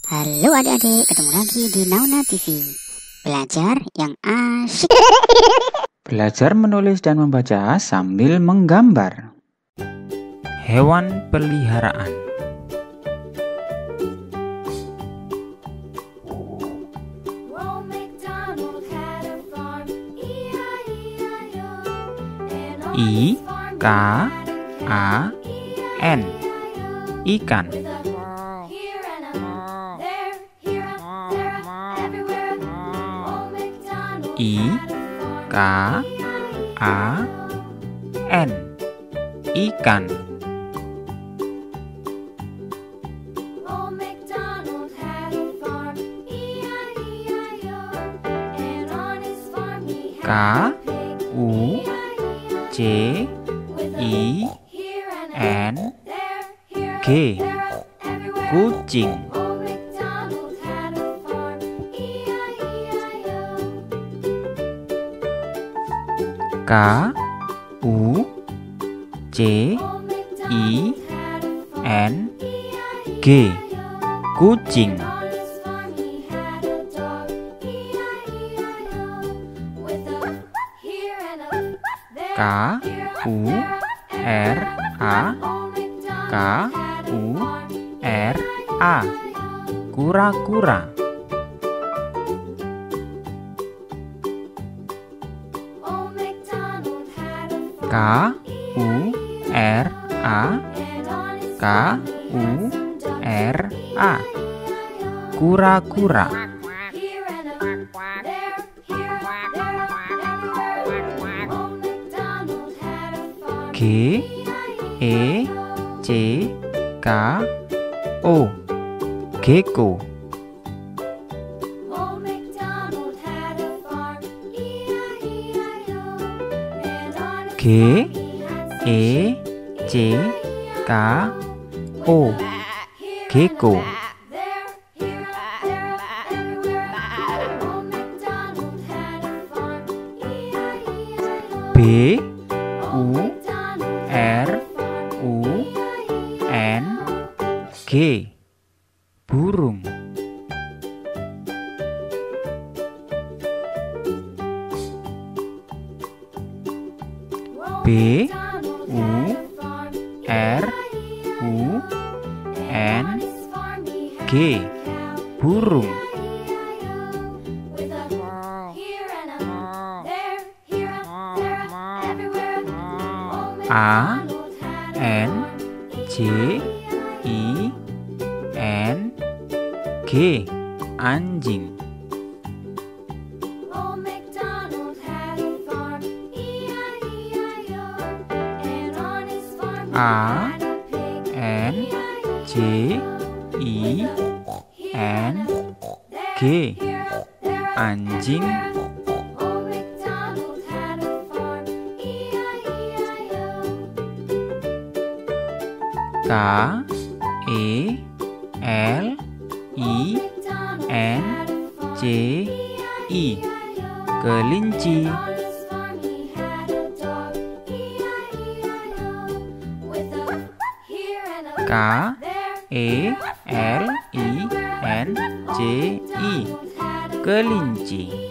Halo adik-adik, ketemu lagi di Nauna TV. Belajar yang asyik. Belajar menulis dan membaca sambil menggambar. Hewan peliharaan. I-K-A-N, ikan. I-K-A-N, ikan. K-U-C-I-N-G, kucing. K-U-C-I-N-G, kucing. K-U-R-A, kura-kura. K-U-R-A, kura-kura. G-E-C-K-O, gecko. G-E-C-K-O, gecko. B-U-R-U-N-G, burung. B-U-R-U-N-G, burung. A-N-J-I-N-G, anjing. A-N-J-I-N-G, anjing. K-E-L-I-N-C-I, kelinci. K-E-L-I-N-C-I, kelinci.